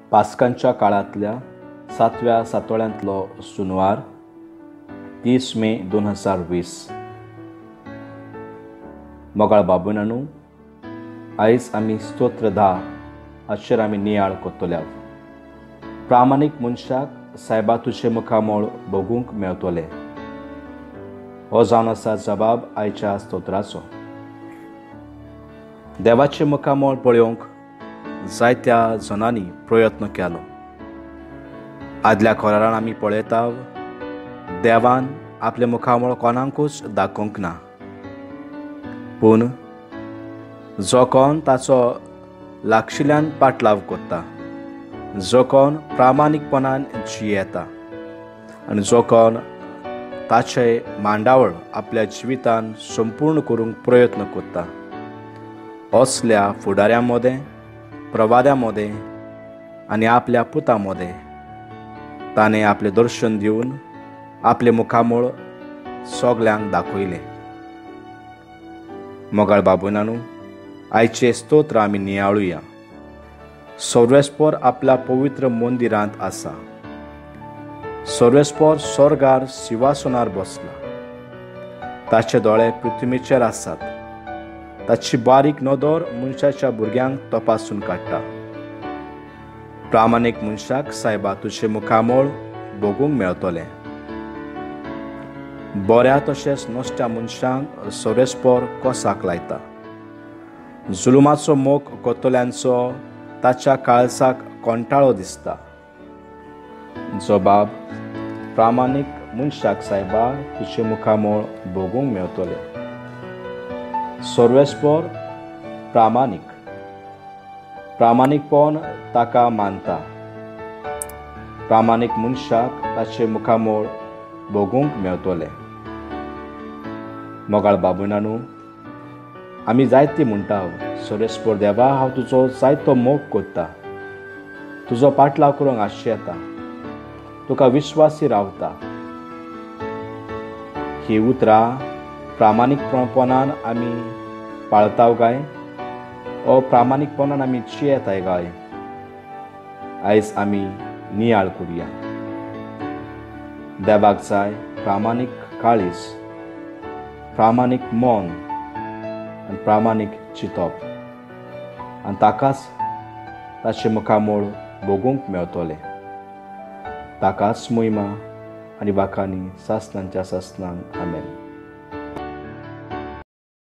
पास्कांच्या काळांतल्या 7व्या सातवड्यांतलो सुनवार 30 मे 2020. मोगाळ बाबूनानू, आयज आमी स्तोत्र 10 हाचेर आमी नियाळ कोत्तोल्या. प्रामाणीक मनशाक सायबा तुजे मुखामोळ बगूंक मेळटोले. हो जावन आसा जबाब आयच्या स्तोत्राचो. देवाचे मुखामोळ पळोवंक जायत्या जणांनी प्रयत्न केलो. आदल्या खोरारान आमी पळयता देवान आपले मुखामोळ कोणाकूच दाखोवंक ना. पूण जो कोण ताचो लागशिल्ल्यान पाटलाव करता, जो कोण प्रामाणीकपणान जियेता आनी जो कोण ताचे मांडावळ आपल्या जिवितान संपूर्ण करूंक प्रयत्न करता, असल्या फुडाऱ्यां मदें, प्रवाद्यां मदें आनी आपल्या पुतां मदें ताणें आपलें दर्शन दिवन आपले मुखामोळ सगल्यांक दाखयलें. मोगाळ बाबूनानू, आयचे स्तोत्र आमी नियाळुया. सर्वेस्पर आपल्या पवित्र मंदिरांत आसा. सर्वेस्पर स्वर्गार सिंहासनार बसला. ताचे दोळे पृथ्वीचेर आसात. ताची बारीक नदर मनशाच्या भुरग्यांक तपासून काडटा. प्रामाणीक मनशाक सायबा तुजे मुखामोळ बगूंक मेळटोलें. बऱ्या तशेंच नश्ट्या मनशांक सर्वेस्पर कोसाक लायता. जुलुमाचो मोग कोत्तोल्यांचो ताच्या काळजाक कंटाळो दिसता. जबाब, प्रामाणीक मनशाक सायबा तुजे मुखामोळ बगूंक मेळटोलें. सर्वेस्पर प्रामाणीकपण ताका मानता. प्रामाणीक मनशाक ताचे मुखामोळ बगूंक मेळटोलें. मोगाळ बाबूनानू, आमी जायती म्हणटा, सर्वेस्पर देवा, हांव तुजो जायतो मोग करता. तुजो पाटलाव करूंक आशें येता. तुका विश्वासी रावता. ही उतरां प्रामाणीकपणान आमी पाळताव गाय, ओ प्रामाणीकपणान आमी जियेताय गाय. आयज आमी नियाळ करुया. देवाक जाय प्रामाणीक काळीज, प्रामाणीक मन आनी प्रामाणीक चिंतप, आनी ताकाच ताचे मुखामोळ बगूंक मेळटोलें. ताकाच महिमा आनी वाखाणी सासणांच्या सासणान. आमेन.